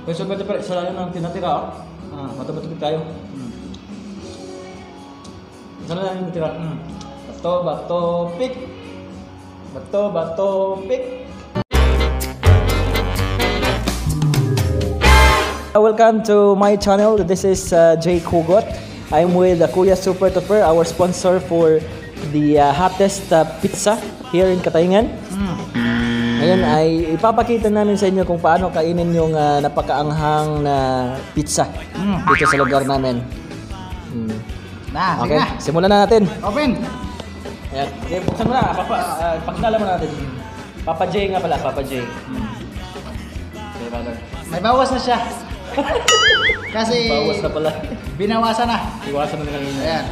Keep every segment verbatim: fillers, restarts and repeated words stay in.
Kung super super, isa lang ang tinatira. Ah, matapatapit tayo. Hmm. Isa lang yung tira. Hmm. Bato, bato, pick. Bato, bato, pick. Welcome to my channel. This is uh, Jay Kugot. I'm with uh, Kuya Super Tupper, our sponsor for the uh, hottest uh, pizza here in Katayngan. Hmm. Ngayon ay ipapakita namin sa inyo kung paano kainin yung uh, napakaanghang na pizza Mm. dito sa lugar namin. Hmm. Na, Okay, sige na. simulan na natin. Open. Ayan. Okay, buksan mo na. Papa, uh, pakilala mo natin. Papa J nga pala, Papa J. Hmm. Okay, brother. May bawas na siya. Kasi Bawas na pala. binawasan na. Iwasan mo na kanina. Ayan.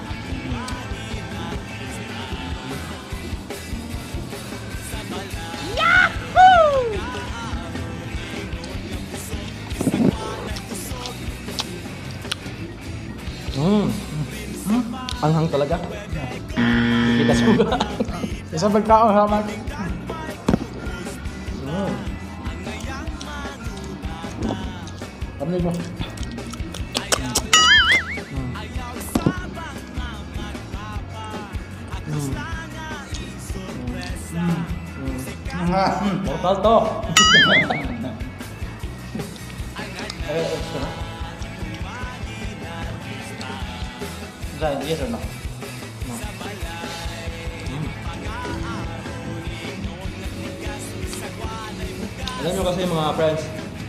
Mm. Mm. Anghang talaga. Kita suga. Isang pagkaon sama. Mm. Ano mo? Mortal to. Eh, extra na. Zain, yes or no? No. Mm. Alam nyo kasi mga friends,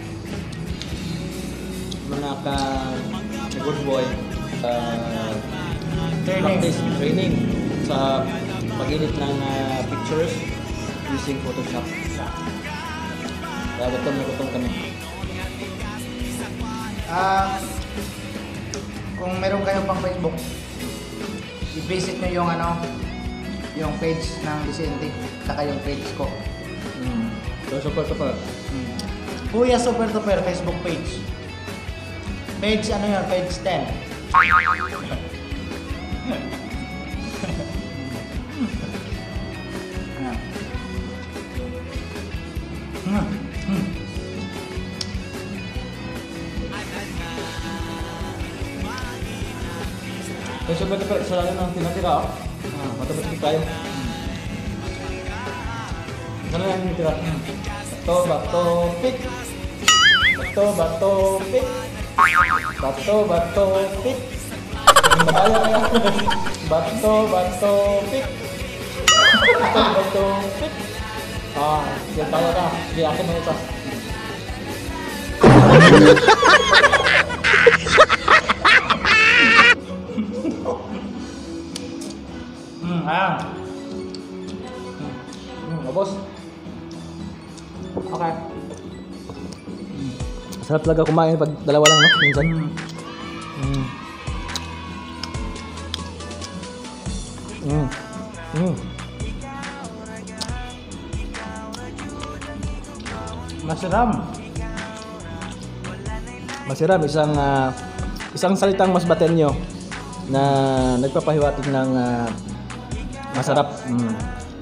mga ka good boy uh, Training. practice training sa pag-edit ng uh, pictures using Photoshop. Kaya gutom na gutom kami. Ah, kung meron kayo pang Facebook, i-visit nyo yung ano, yung page ng Vicente, saka yung page ko. Mm. So super super. Hmm. Kuya Super Tupper Facebook page. Page ano yun? Page ten. Ayan. Hmm. Hmm. So super super, isa lang ang tinatira. Ah, matapatapit tayo. Isa lang yung tira. Bato, bato, pick. Bato, bato, pick. Bato, bato, pick. Madaya kaya. Bato, bato, pick. Bato, bato, pick. Ah, sige tayo ka. Sige, akin mo ito. Hmm, ayan. Hmm, boss. Okay. Sarap talaga kumain pag dalawa lang, no? Minsan. Mm. Mm. Mm. Masiram. Masiram, isang ah, isang salitang masbatenyo na nagpapahiwatig ng ah, masarap. Mm.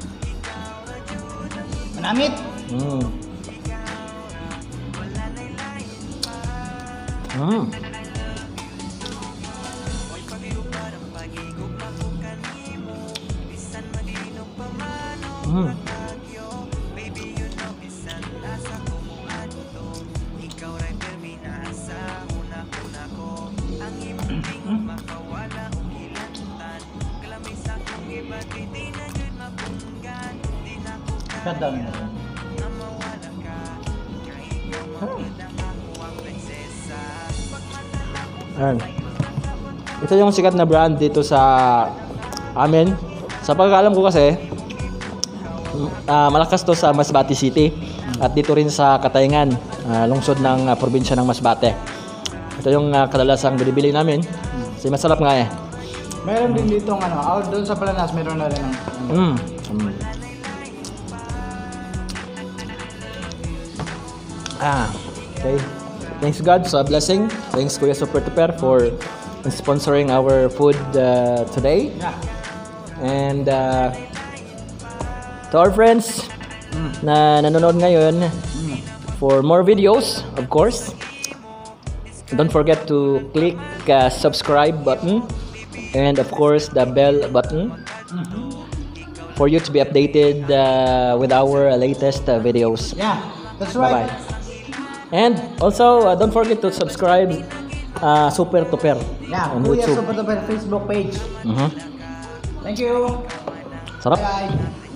Manamit. Mm. Mm. Mm. Ganda nyo. Ayan. Ito yung sikat na brand dito sa amin. Sa pagkakalam ko kasi, uh, malakas to sa Masbate City at dito rin sa Katayngan, uh, lungsod ng uh, probinsya ng Masbate. Ito yung uh, kadalasang binibili namin. Kasi masarap nga eh. Meron din dito ng ano, out doon sa Palanas, meron na rin ng ano. Mm. Mm. Ah, okay. Thanks God sa blessing. Thanks Kuya Super Tupper for sponsoring our food uh, today. Yeah. And uh, to our friends Mm. na nanonood ngayon, Mm. for more videos, of course. Don't forget to click uh, subscribe button and of course the bell button for you to be updated uh, with our latest uh, videos. Yeah, that's right. Bye-bye. And also uh, don't forget to subscribe uh, Super Tuper Yeah, on Kuya YouTube. Super Tuper Facebook page. Mhm. Thank you. Sarap. Bye.